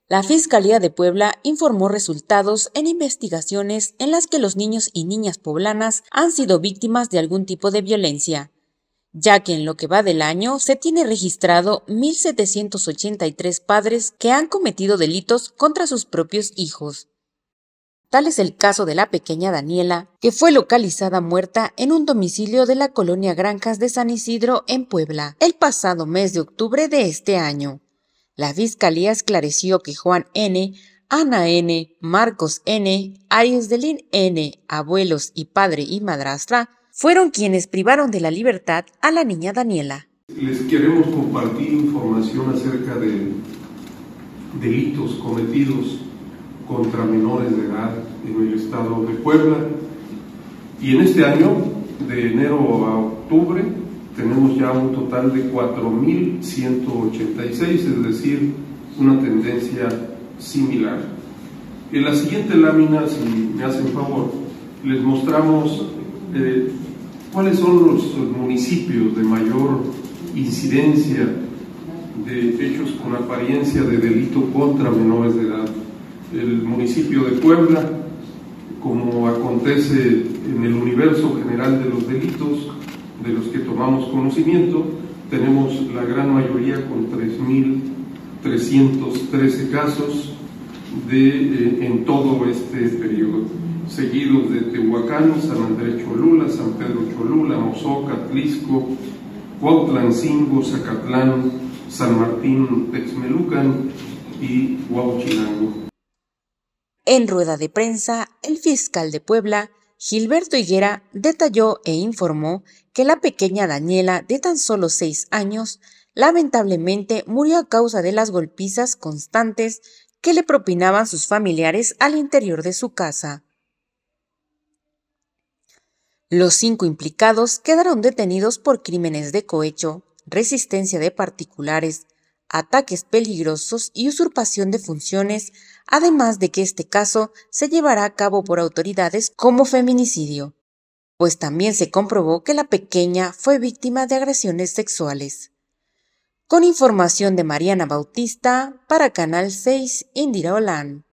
La Fiscalía de Puebla informó resultados en investigaciones en las que los niños y niñas poblanas han sido víctimas de algún tipo de violencia, ya que en lo que va del año se tiene registrado 1,783 padres que han cometido delitos contra sus propios hijos. Tal es el caso de la pequeña Daniela, que fue localizada muerta en un domicilio de la colonia Granjas de San Isidro, en Puebla, el pasado mes de octubre de este año. La Fiscalía esclareció que Juan N., Ana N., Marcos N., Arisdelín N., abuelos y padre y madrastra, fueron quienes privaron de la libertad a la niña Daniela. Les queremos compartir información acerca de delitos cometidos contra menores de edad en el estado de Puebla. Y en este año, de enero a octubre, tenemos ya un total de 4,186, es decir, una tendencia similar. En la siguiente lámina, si me hacen favor, les mostramos cuáles son los municipios de mayor incidencia de hechos con apariencia de delito contra menores de edad. El municipio de Puebla, como acontece en el universo general de los delitos de los que tomamos conocimiento, tenemos la gran mayoría con 3,313 casos en todo este periodo, seguidos de Tehuacán, San Andrés Cholula, San Pedro Cholula, Mozoc, Atlisco, Cuautlancingo, Zacatlán, San Martín Texmelucan y Huauchinango. En rueda de prensa, el fiscal de Puebla, Gilberto Higuera, detalló e informó que la pequeña Daniela, de tan solo 6 años, lamentablemente murió a causa de las golpizas constantes que le propinaban sus familiares al interior de su casa. Los 5 implicados quedaron detenidos por crímenes de cohecho, resistencia de particulares, ataques peligrosos y usurpación de funciones, además de que este caso se llevará a cabo por autoridades como feminicidio, pues también se comprobó que la pequeña fue víctima de agresiones sexuales. Con información de Mariana Bautista, para Canal 6, Indira Olán.